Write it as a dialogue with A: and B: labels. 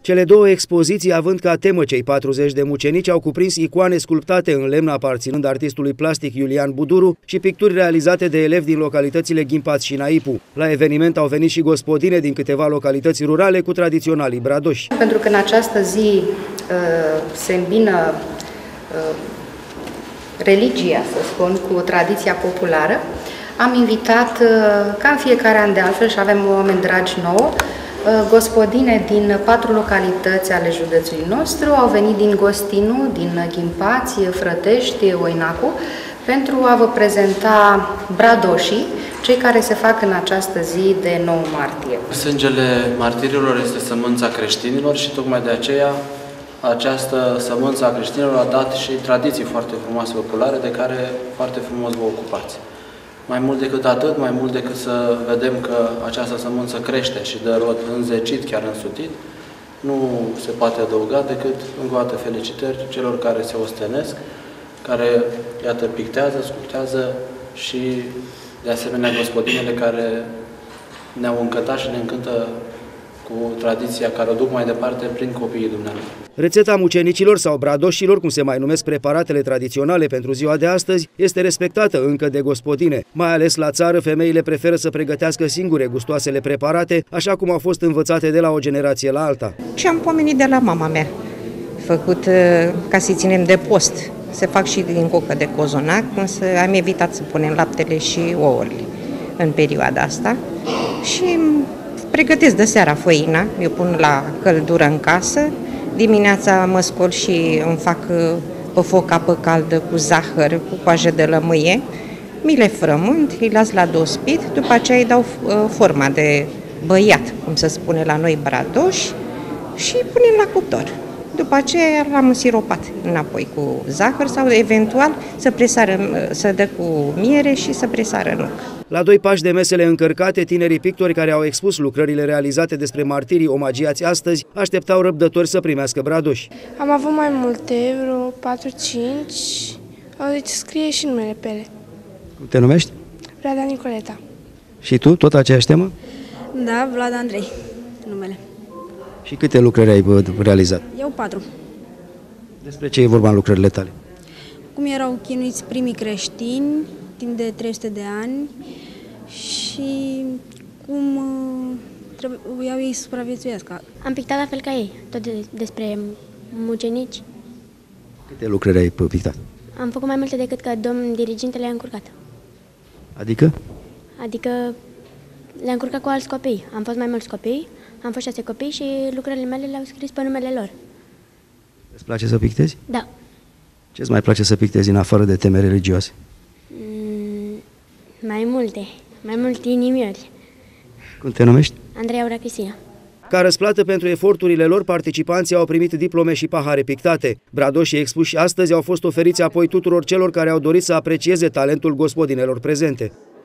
A: Cele două expoziții, având ca temă cei 40 de mucenici, au cuprins icoane sculptate în lemn aparținând artistului plastic Iulian Buduru și picturi realizate de elevi din localitățile Ghimpați și Naipu. La eveniment au venit și gospodine din câteva localități rurale cu tradiționalii bradoși.
B: Pentru că în această zi se îmbină religia, să spun, cu tradiția populară, am invitat, ca în fiecare an de altfel, și avem oameni dragi nouă, gospodine din 4 localități ale județului nostru, au venit din Gostinu, din Ghimpați, Frătești, Oinacu, pentru a vă prezenta bradoșii, cei care se fac în această zi de 9 martie.
C: Sângele martirilor este sămânța creștinilor și tocmai de aceea această sămânță a creștinilor a dat și tradiții foarte frumoase populare de care foarte frumos vă ocupați. Mai mult decât atât, mai mult decât să vedem că această sămânță crește și dă rod înzecit, chiar însutit, nu se poate adăuga decât încă o dată felicitări celor care se ostenesc, care, iată, pictează, sculptează și, de asemenea, gospodinele care ne-au încântat și ne încântă cu tradiția care o duc mai departe prin copiii dumneavoastră.
A: Rețeta mucenicilor sau bradoșilor, cum se mai numesc preparatele tradiționale pentru ziua de astăzi, este respectată încă de gospodine. Mai ales la țară, femeile preferă să pregătească singure gustoasele preparate, așa cum au fost învățate de la o generație la alta.
D: Ce am pomenit de la mama mea, făcut ca să ținem de post. Se fac și din cocă de cozonac, însă am evitat să punem laptele și ouăle în perioada asta. Și pregătesc de seara făina, eu pun la căldură în casă, dimineața mă scol și îmi fac pe foc apă caldă cu zahăr, cu coajă de lămâie, mi le frământ, îi las la dospit, după aceea îi dau forma de băiat, cum se spune la noi, bradoși, și punem la cuptor. După aceea l-am însiropat înapoi cu zahăr sau eventual să dă cu miere și să presară nuc.
A: La 2 pași de mesele încărcate, tinerii pictori care au expus lucrările realizate despre martirii omagiați astăzi așteptau răbdători să primească bradoși.
E: Am avut mai multe, vreo 4-5, deci scrie și numele pe ele.
A: Cum te numești?
E: Vlada Nicoleta.
A: Și tu, tot aceeași temă?
F: Da, Vlada Andrei, numele.
A: Și câte lucrări ai realizat?
F: Eu 4.
A: Despre ce e vorba în lucrările tale?
F: Cum erau chinuiți primii creștini timp de 300 de ani și cum trebuiau ei să supraviețuiască.
G: Am pictat la fel ca ei, tot despre mucenici.
A: Câte lucrări ai pictat?
G: Am făcut mai multe decât că domn diriginte le-a încurcat.
A: Adică?
G: Adică le-a încurcat cu alți copii. Am fost mai mulți copii, am fost 6 copii și lucrările mele le-au scris pe numele lor.
A: Îți place să pictezi?
G: Da.
A: Ce-ți mai place să pictezi în afară de teme religioase?
G: Mai multe inimiori.
A: Cum te numești?
G: Andrei Aura Cristina.
A: Ca răsplată pentru eforturile lor, participanții au primit diplome și pahare pictate. Bradoșii expuși astăzi au fost oferiți apoi tuturor celor care au dorit să aprecieze talentul gospodinelor prezente.